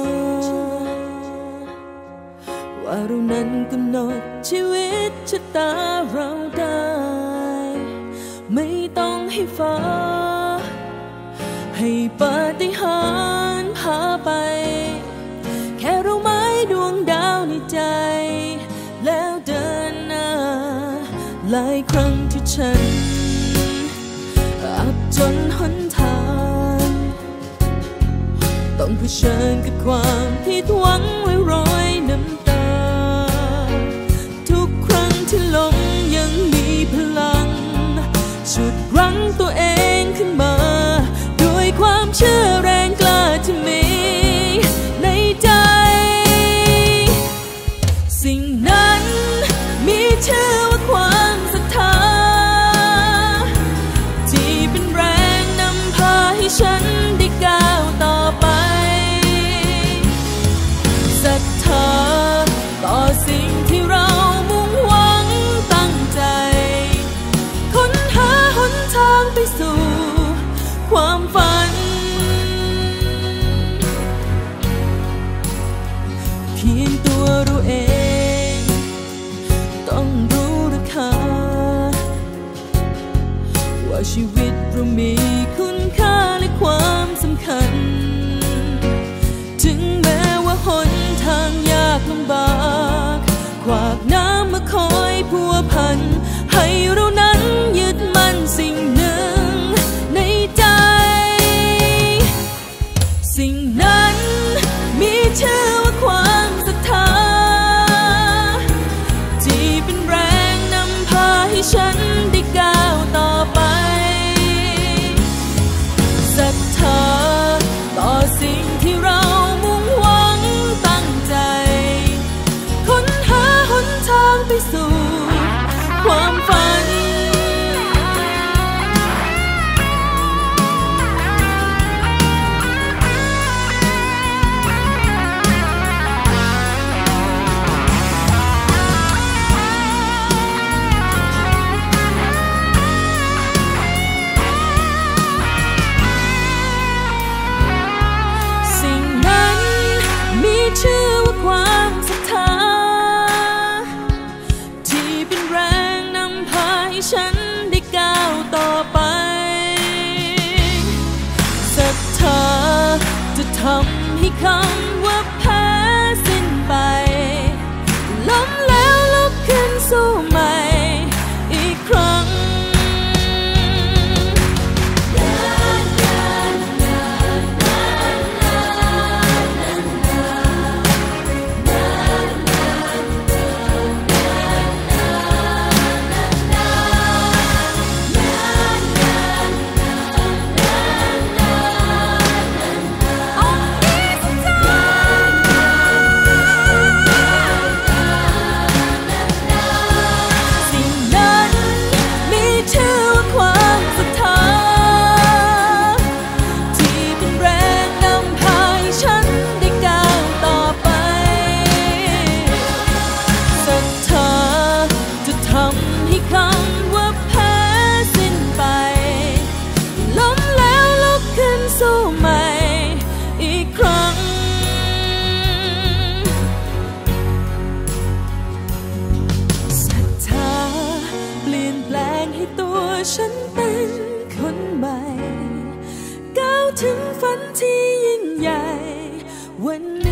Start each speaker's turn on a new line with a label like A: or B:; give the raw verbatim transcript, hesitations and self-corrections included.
A: ว่าเรานั้นกำหนดชีวิตชะตาเราได้ไม่ต้องให้ฟ้าให้ปาฏิหาริย์พาไปแค่เราไม้ดวงดาวในใจแล้วเดินหน้าหลายครั้งที่ฉันอับจนหนทางต้องเผชิญกับความผิดหวังไว้ร้อยน้ำตาทุกครั้งที่ลมยังมีพลังฉุดรั้งตัวเองขึ้นมาด้วยความเชื่อแรงกล้าที่มีในใจสิ่งนั้นมีชื่อว่าความศรัทธาที่เป็นแรงนำพาให้ฉันได้ก้าวต่อไปศรัทธาต่อสิ่งที่เรามุ่งหวังตั้งใจค้นหาหนทางไปสู่ความฝันเพียงตัวเราเองต้องรู้ราคาว่าชีวิตเรามีคุณค่าและความสำคัญถึงแม้ว่าหนทางยากลำบากขวากน้ำมาคอยพัวพันให้เรานั้นยึดมั่นสิ่งหนึ่งในใจสิ่งนั้นมีชื่อว่าความศรัทธาที่เป็นแรงนำพาให้ฉันได้ก้าวต่อไปศรัทธาต่อสิ่งที่เรามุ่งหวังตั้งใจค้นหาหนทางไปสู่ความฝันชื่อว่าความศรัทธาที่เป็นแรงนำพาให้ฉันได้ก้าวต่อไปศรัทธาจะทำให้คำว่าแพ้สิ้นไปล้มแล้วลุกขึ้นสู้ใหม่อีกครั้งฉันเป็นคนใหม่ก้าวถึงฝันที่ยิ่งใหญ่วันนี้